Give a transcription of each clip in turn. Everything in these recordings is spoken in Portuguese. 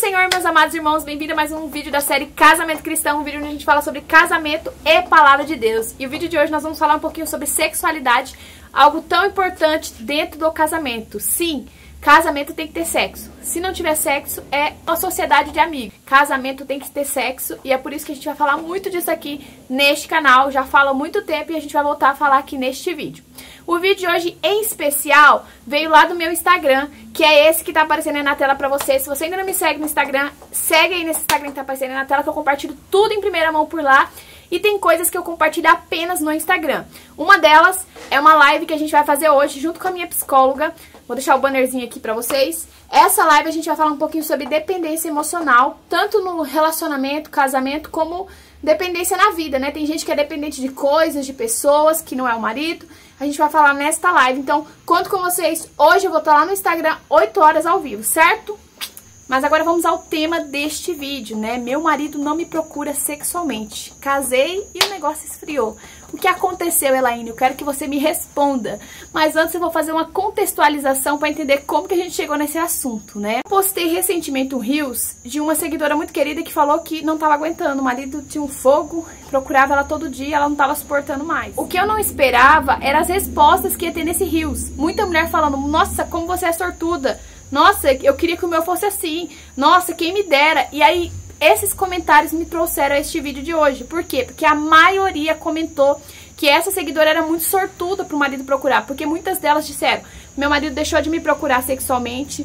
Senhor, meus amados irmãos, bem-vindo a mais um vídeo da série Casamento Cristão, um vídeo onde a gente fala sobre casamento e palavra de Deus. E o vídeo de hoje nós vamos falar um pouquinho sobre sexualidade, algo tão importante dentro do casamento. Sim, casamento tem que ter sexo. Se não tiver sexo, é uma sociedade de amigos. Casamento tem que ter sexo e é por isso que a gente vai falar muito disso aqui neste canal. Já fala há muito tempo e a gente vai voltar a falar aqui neste vídeo. O vídeo de hoje, em especial, veio lá do meu Instagram, que é esse que tá aparecendo aí na tela pra você. Se você ainda não me segue no Instagram, segue aí nesse Instagram que tá aparecendo aí na tela, que eu compartilho tudo em primeira mão por lá. E tem coisas que eu compartilho apenas no Instagram. Uma delas é uma live que a gente vai fazer hoje, junto com a minha psicóloga. Vou deixar o bannerzinho aqui pra vocês. Essa live a gente vai falar um pouquinho sobre dependência emocional, tanto no relacionamento, casamento, como dependência na vida, né? Tem gente que é dependente de coisas, de pessoas, que não é o marido. A gente vai falar nesta live. Então, conto com vocês. Hoje eu vou estar lá no Instagram, 8 horas ao vivo, certo? Mas agora vamos ao tema deste vídeo, né? Meu marido não me procura sexualmente. Casei e o negócio esfriou. O que aconteceu, Elaine? Eu quero que você me responda. Mas antes eu vou fazer uma contextualização para entender como que a gente chegou nesse assunto, né? Postei recentemente um Reels de uma seguidora muito querida que falou que não estava aguentando. O marido tinha um fogo, procurava ela todo dia, ela não estava suportando mais. O que eu não esperava eram as respostas que ia ter nesse Reels. Muita mulher falando, nossa, como você é sortuda. Nossa, eu queria que o meu fosse assim. Nossa, quem me dera. E aí, esses comentários me trouxeram a este vídeo de hoje. Por quê? Porque a maioria comentou que essa seguidora era muito sortuda pro marido procurar. Porque muitas delas disseram, meu marido deixou de me procurar sexualmente,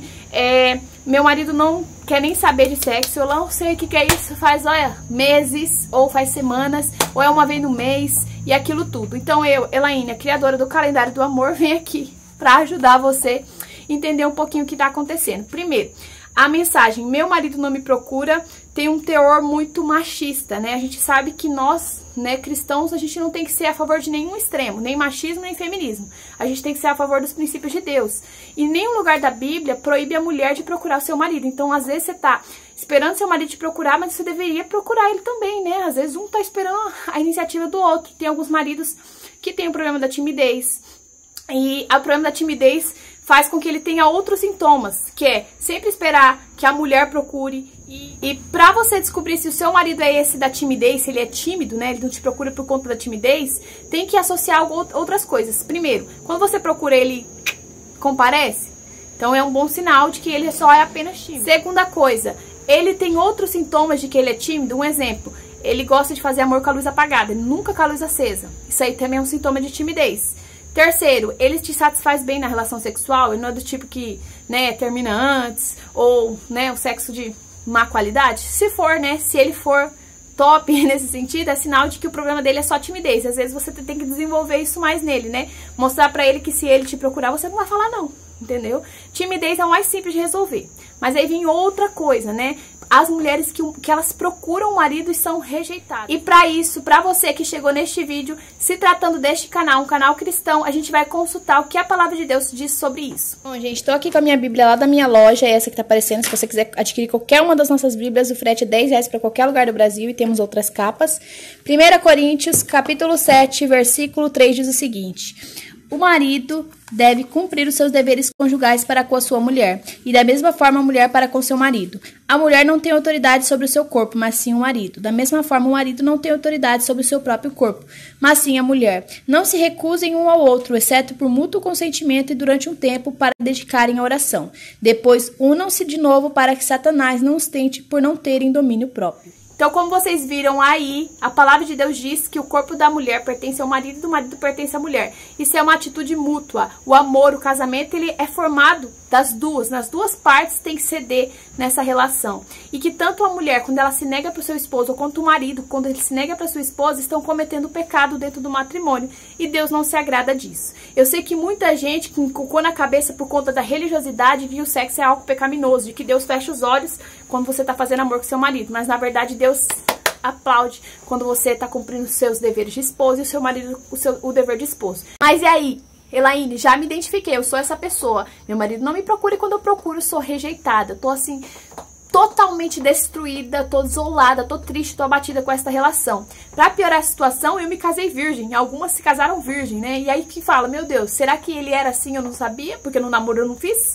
meu marido não quer nem saber de sexo, eu não sei o que é isso, faz, olha, meses, ou faz semanas, ou é uma vez no mês, e aquilo tudo. Então eu, Elaine, a criadora do calendário do amor, venho aqui pra ajudar você entender um pouquinho o que está acontecendo. Primeiro, a mensagem meu marido não me procura tem um teor muito machista, né? A gente sabe que nós, né, cristãos, a gente não tem que ser a favor de nenhum extremo, nem machismo, nem feminismo. A gente tem que ser a favor dos princípios de Deus. E nenhum lugar da Bíblia proíbe a mulher de procurar o seu marido. Então, às vezes, você tá esperando seu marido te procurar, mas você deveria procurar ele também, né? Às vezes, um tá esperando a iniciativa do outro. Tem alguns maridos que têm o problema da timidez. E o problema da timidez faz com que ele tenha outros sintomas, que é sempre esperar que a mulher procure. E pra você descobrir se o seu marido é esse da timidez, se ele é tímido, né, ele não te procura por conta da timidez, tem que associar outras coisas. Primeiro, quando você procura ele comparece, então é um bom sinal de que ele só é apenas tímido. Segunda coisa, ele tem outros sintomas de que ele é tímido. Um exemplo, ele gosta de fazer amor com a luz apagada, ele nunca com a luz acesa. Isso aí também é um sintoma de timidez. Terceiro, ele te satisfaz bem na relação sexual, ele não é do tipo que, né, termina antes, ou, né, o sexo de má qualidade. Se for, né, se ele for top nesse sentido, é sinal de que o problema dele é só timidez. Às vezes você tem que desenvolver isso mais nele, né, mostrar pra ele que se ele te procurar, você não vai falar não, entendeu? Timidez é o mais simples de resolver. Mas aí vem outra coisa, né, as mulheres que elas procuram o marido e são rejeitadas. E pra isso, pra você que chegou neste vídeo, se tratando deste canal, um canal cristão, a gente vai consultar o que a palavra de Deus diz sobre isso. Bom, gente, tô aqui com a minha Bíblia lá da minha loja, essa que tá aparecendo. Se você quiser adquirir qualquer uma das nossas Bíblias, o frete é R$10 pra qualquer lugar do Brasil e temos outras capas. 1 Coríntios, capítulo 7, versículo 3 diz o seguinte: o marido deve cumprir os seus deveres conjugais para com a sua mulher, e da mesma forma a mulher para com seu marido. A mulher não tem autoridade sobre o seu corpo, mas sim o marido. Da mesma forma, o marido não tem autoridade sobre o seu próprio corpo, mas sim a mulher. Não se recusem um ao outro, exceto por mútuo consentimento e durante um tempo para dedicarem à oração. Depois, unam-se de novo para que Satanás não os tente por não terem domínio próprio. Então, como vocês viram aí, a palavra de Deus diz que o corpo da mulher pertence ao marido e do marido pertence à mulher. Isso é uma atitude mútua. O amor, o casamento, ele é formado das duas. Nas duas partes tem que ceder nessa relação. E que tanto a mulher, quando ela se nega para o seu esposo, quanto o marido, quando ele se nega para sua esposa, estão cometendo pecado dentro do matrimônio. E Deus não se agrada disso. Eu sei que muita gente que colocou na cabeça por conta da religiosidade que o sexo é algo pecaminoso, de que Deus fecha os olhos quando você está fazendo amor com seu marido. Mas na verdade Deus aplaude quando você está cumprindo os seus deveres de esposo e o seu marido o dever de esposo. Mas e aí? Elaine, já me identifiquei, eu sou essa pessoa. Meu marido não me procura e quando eu procuro eu sou rejeitada. Tô assim, totalmente destruída, tô desolada, tô triste, tô abatida com essa relação. Pra piorar a situação, eu me casei virgem. Algumas se casaram virgem, né? E aí que fala, meu Deus, será que ele era assim, eu não sabia? Porque no namoro eu não fiz?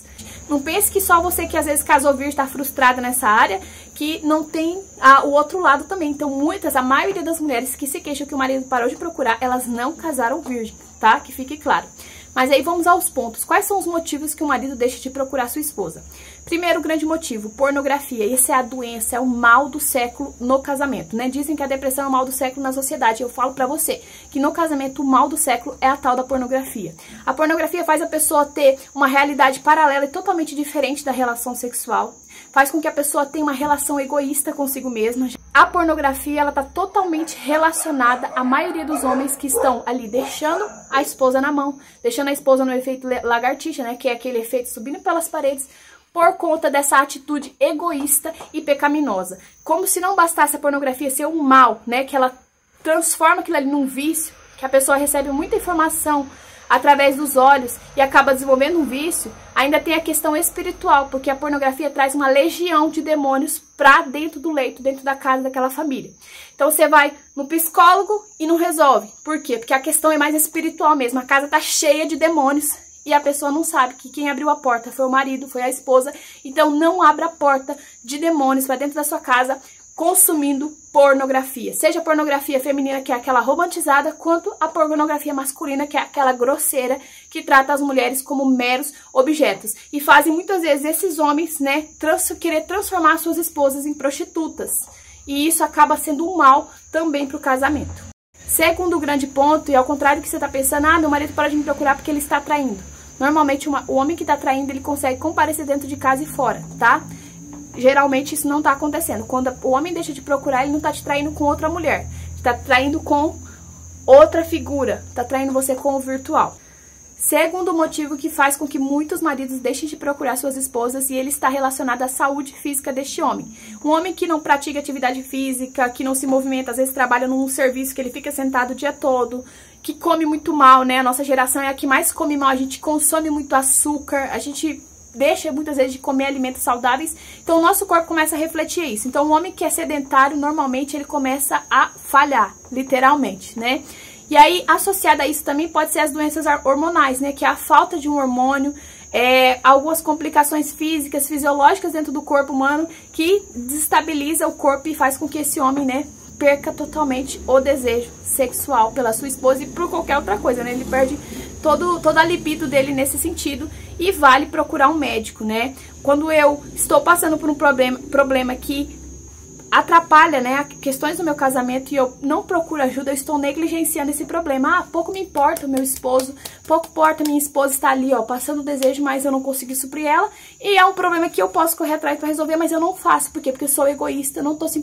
Não pense que só você que às vezes casou virgem está frustrada nessa área, que não tem o outro lado também. Então a maioria das mulheres que se queixam que o marido parou de procurar, elas não casaram virgem, tá? Que fique claro. Mas aí vamos aos pontos. Quais são os motivos que o marido deixa de procurar sua esposa? Primeiro grande motivo, pornografia. Esse é a doença, é o mal do século no casamento, né? Dizem que a depressão é o mal do século na sociedade. Eu falo pra você que no casamento o mal do século é a tal da pornografia. A pornografia faz a pessoa ter uma realidade paralela e totalmente diferente da relação sexual. Faz com que a pessoa tenha uma relação egoísta consigo mesma. A pornografia, ela tá totalmente relacionada à maioria dos homens que estão ali deixando a esposa na mão, deixando a esposa no efeito lagartixa, né, que é aquele efeito subindo pelas paredes, por conta dessa atitude egoísta e pecaminosa. Como se não bastasse a pornografia ser um mal, né, que ela transforma aquilo ali num vício, que a pessoa recebe muita informação através dos olhos e acaba desenvolvendo um vício, ainda tem a questão espiritual, porque a pornografia traz uma legião de demônios pra dentro do leito, dentro da casa daquela família. Então você vai no psicólogo e não resolve. Por quê? Porque a questão é mais espiritual mesmo. A casa tá cheia de demônios e a pessoa não sabe que quem abriu a porta foi o marido, foi a esposa. Então não abra a porta de demônios pra dentro da sua casa consumindo pornografia. Seja a pornografia feminina, que é aquela romantizada, quanto a pornografia masculina, que é aquela grosseira, que trata as mulheres como meros objetos. E fazem muitas vezes esses homens, né, querer transformar suas esposas em prostitutas. E isso acaba sendo um mal também para o casamento. Segundo grande ponto, e ao contrário do que você está pensando, meu marido para de me procurar porque ele está traindo. Normalmente o homem que está traindo, ele consegue comparecer dentro de casa e fora, tá? Geralmente isso não tá acontecendo. Quando o homem deixa de procurar, ele não tá te traindo com outra mulher. Tá traindo com outra figura. Tá traindo você com o virtual. Segundo motivo que faz com que muitos maridos deixem de procurar suas esposas, e ele está relacionado à saúde física deste homem. Um homem que não pratica atividade física, que não se movimenta, às vezes trabalha num serviço que ele fica sentado o dia todo, que come muito mal, né? A nossa geração é a que mais come mal. A gente consome muito açúcar, a gente deixa muitas vezes de comer alimentos saudáveis, então o nosso corpo começa a refletir isso. Então o homem que é sedentário, normalmente ele começa a falhar, literalmente, né? E aí, associada a isso também pode ser as doenças hormonais, né? Que é a falta de um hormônio, algumas complicações físicas, fisiológicas dentro do corpo humano que desestabiliza o corpo e faz com que esse homem, né, perca totalmente o desejo sexual pela sua esposa e por qualquer outra coisa, né? Ele perde toda a libido dele nesse sentido, e vale procurar um médico, né? Quando eu estou passando por um problema que atrapalha, né, questões do meu casamento e eu não procuro ajuda, eu estou negligenciando esse problema. Pouco me importa o meu esposo, pouco importa minha esposa estar ali, ó, passando o desejo, mas eu não consegui suprir ela, e é um problema que eu posso correr atrás para resolver, mas eu não faço. Por quê? Porque eu sou egoísta, não tô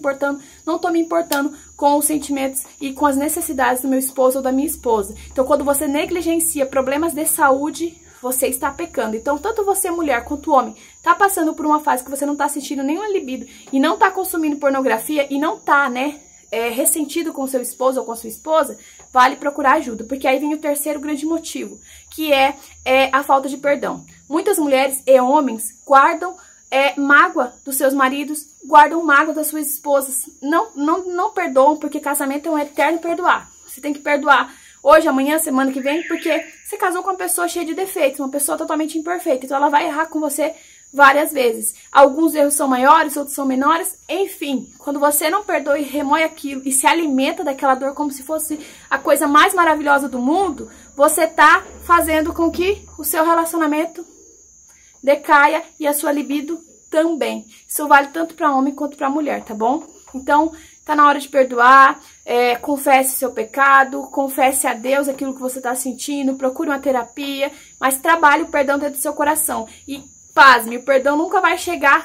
me importando com os sentimentos e com as necessidades do meu esposo ou da minha esposa. Então, quando você negligencia problemas de saúde, você está pecando. Então, tanto você, mulher, quanto homem, tá passando por uma fase que você não tá sentindo nenhuma libido e não tá consumindo pornografia e não tá, né, ressentido com seu esposo ou com sua esposa, vale procurar ajuda. Porque aí vem o terceiro grande motivo, que é a falta de perdão. Muitas mulheres e homens guardam mágoa dos seus maridos, guardam mágoa das suas esposas. Não perdoam, porque casamento é um eterno perdoar. Você tem que perdoar hoje, amanhã, semana que vem, porque você casou com uma pessoa cheia de defeitos, uma pessoa totalmente imperfeita, então ela vai errar com você várias vezes. Alguns erros são maiores, outros são menores, enfim. Quando você não perdoa e remoe aquilo e se alimenta daquela dor como se fosse a coisa mais maravilhosa do mundo, você tá fazendo com que o seu relacionamento decaia e a sua libido também. Isso vale tanto para homem quanto para mulher, tá bom? Então, tá na hora de perdoar, confesse seu pecado, confesse a Deus aquilo que você tá sentindo, procure uma terapia, mas trabalhe o perdão dentro do seu coração. E pasme, o perdão nunca vai chegar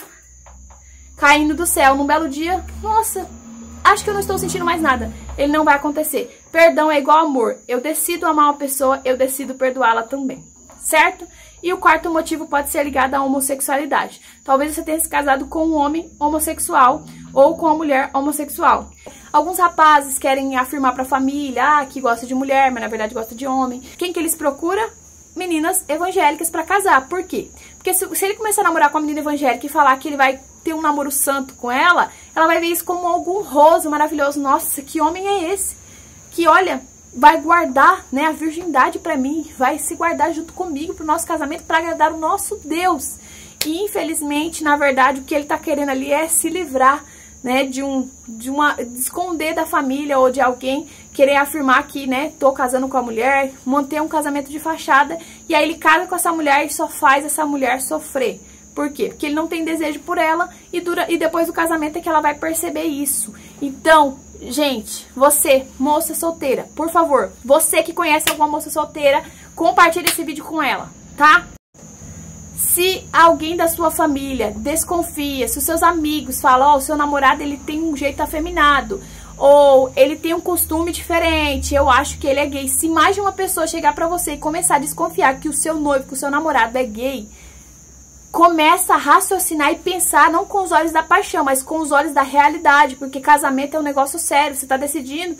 caindo do céu num belo dia. Nossa, acho que eu não estou sentindo mais nada. Ele não vai acontecer. Perdão é igual amor. Eu decido amar uma pessoa, eu decido perdoá-la também, certo? E o quarto motivo pode ser ligado à homossexualidade. Talvez você tenha se casado com um homem homossexual ou com uma mulher homossexual. Alguns rapazes querem afirmar para a família que gosta de mulher, mas na verdade gosta de homem. Quem que eles procuram? Meninas evangélicas para casar. Por quê? Porque se ele começar a namorar com uma menina evangélica e falar que ele vai ter um namoro santo com ela vai ver isso como algo honroso, maravilhoso. Nossa, que homem é esse? Que, olha, vai guardar, né, a virgindade pra mim, vai se guardar junto comigo pro nosso casamento, para agradar o nosso Deus. E infelizmente, na verdade, o que ele tá querendo ali é se livrar, né, de esconder da família ou de alguém, querer afirmar que, né, tô casando com a mulher, manter um casamento de fachada, e aí ele casa com essa mulher e só faz essa mulher sofrer. Por quê? Porque ele não tem desejo por ela e depois do casamento é que ela vai perceber isso. Então, gente, você, moça solteira, por favor, você que conhece alguma moça solteira, compartilhe esse vídeo com ela, tá? Se alguém da sua família desconfia, se os seus amigos falam, ó, o seu namorado ele tem um jeito afeminado, ou ele tem um costume diferente, eu acho que ele é gay. Se mais de uma pessoa chegar pra você e começar a desconfiar que o seu noivo, que o seu namorado é gay, começa a raciocinar e pensar, não com os olhos da paixão, mas com os olhos da realidade, porque casamento é um negócio sério, você tá decidindo.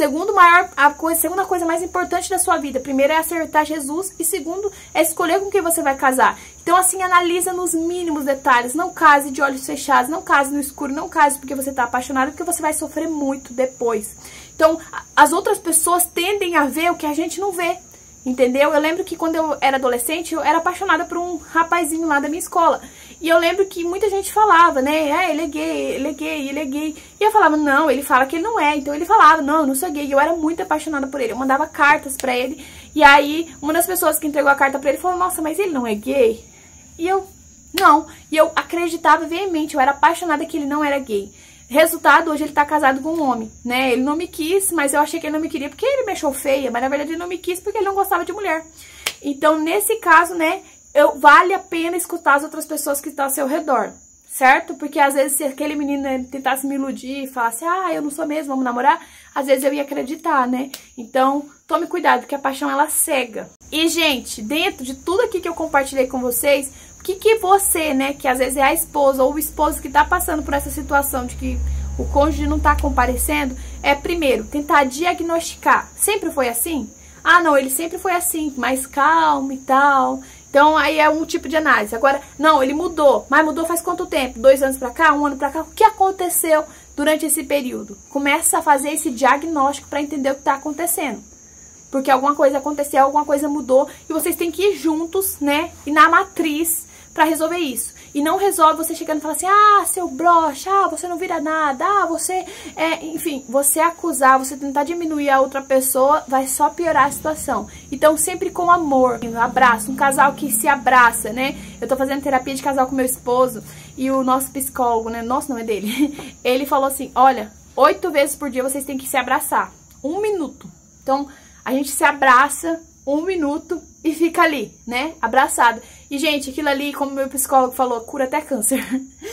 A segunda coisa mais importante da sua vida, primeiro é acertar Jesus e segundo é escolher com quem você vai casar. Então assim, analisa nos mínimos detalhes, não case de olhos fechados, não case no escuro, não case porque você tá apaixonado, porque você vai sofrer muito depois. Então as outras pessoas tendem a ver o que a gente não vê. Entendeu? Eu lembro que quando eu era adolescente, eu era apaixonada por um rapazinho lá da minha escola. E eu lembro que muita gente falava, né? Ele é gay, ele é gay, ele é gay. E eu falava, não, ele fala que ele não é. Então ele falava, não, eu não sou gay. E eu era muito apaixonada por ele. Eu mandava cartas pra ele. E aí, uma das pessoas que entregou a carta pra ele falou, nossa, mas ele não é gay? E eu, não. E eu acreditava veemente, eu era apaixonada que ele não era gay. Resultado, hoje ele tá casado com um homem, né? Ele não me quis, mas eu achei que ele não me queria porque ele me achou feia, mas na verdade ele não me quis porque ele não gostava de mulher. Então, nesse caso, né, vale a pena escutar as outras pessoas que estão ao seu redor, certo? Porque às vezes se aquele menino tentasse me iludir e falasse, ah, eu não sou mesmo, vamos namorar, às vezes eu ia acreditar, né? Então, tome cuidado, porque a paixão ela cega. E, gente, dentro de tudo aqui que eu compartilhei com vocês, o que você, né, que às vezes é a esposa ou o esposo que tá passando por essa situação de que o cônjuge não tá comparecendo, é primeiro tentar diagnosticar. Sempre foi assim? Ah, não, ele sempre foi assim, mais calmo e tal. Então aí é um tipo de análise. Agora, não, ele mudou, mas mudou faz quanto tempo? 2 anos pra cá, 1 ano pra cá? O que aconteceu durante esse período? Começa a fazer esse diagnóstico pra entender o que tá acontecendo. Porque alguma coisa aconteceu, alguma coisa mudou e vocês têm que ir juntos, né, e na matriz pra resolver isso. E não resolve você chegando e falar assim, ah, seu broxa, ah, você não vira nada, ah, você enfim, você acusar, você tentar diminuir a outra pessoa, vai só piorar a situação. Então, sempre com amor, um abraço, um casal que se abraça, né? Eu tô fazendo terapia de casal com meu esposo e o nosso psicólogo, né, nosso não é dele, ele falou assim, olha, 8 vezes por dia vocês têm que se abraçar, 1 minuto. Então, a gente se abraça 1 minuto e fica ali, né, abraçado. E, gente, aquilo ali, como meu psicólogo falou, cura até câncer.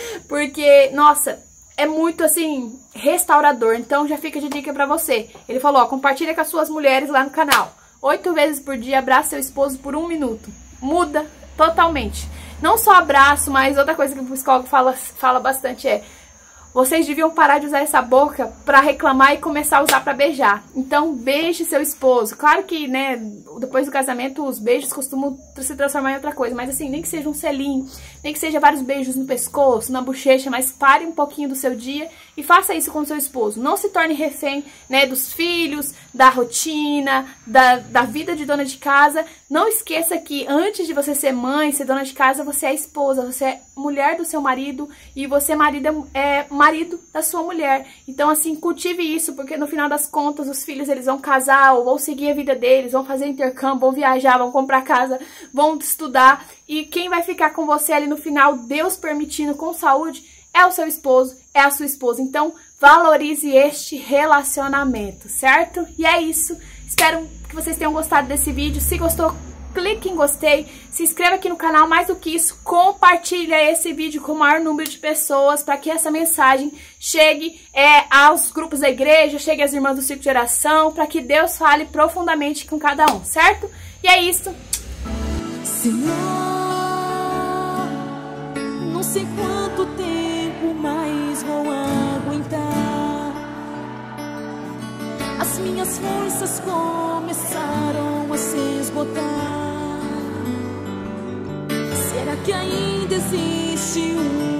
Porque, nossa, é muito, assim, restaurador. Então, já fica de dica pra você. Ele falou, ó, compartilha com as suas mulheres lá no canal. 8 vezes por dia, abraça seu esposo por 1 minuto. Muda totalmente. Não só abraço, mas outra coisa que o psicólogo fala bastante é, vocês deviam parar de usar essa boca pra reclamar e começar a usar pra beijar. Então, beije seu esposo. Claro que, né, depois do casamento, os beijos costumam se transformar em outra coisa. Mas assim, nem que seja um selinho, nem que seja vários beijos no pescoço, na bochecha, mas pare um pouquinho do seu dia e faça isso com o seu esposo. Não se torne refém, né, dos filhos, da rotina, da vida de dona de casa. Não esqueça que antes de você ser mãe, ser dona de casa, você é esposa, você é mulher do seu marido e você é marido da sua mulher. Então, assim, cultive isso, porque no final das contas, os filhos, eles vão casar ou vão seguir a vida deles, vão fazer intercâmbio, vão viajar, vão comprar casa, vão estudar. E quem vai ficar com você ali no final, Deus permitindo, com saúde, é o seu esposo, é a sua esposa. Então, valorize este relacionamento, certo? E é isso. Espero que vocês tenham gostado desse vídeo. Se gostou, clique em gostei, se inscreva aqui no canal, mais do que isso, compartilha esse vídeo com o maior número de pessoas para que essa mensagem chegue aos grupos da igreja, chegue às irmãs do Ciclo de Oração, para que Deus fale profundamente com cada um, certo? E é isso. Senhor, não sei quanto tempo mais vou aguentar. As minhas forças começaram a se esgotar. Será que ainda existe um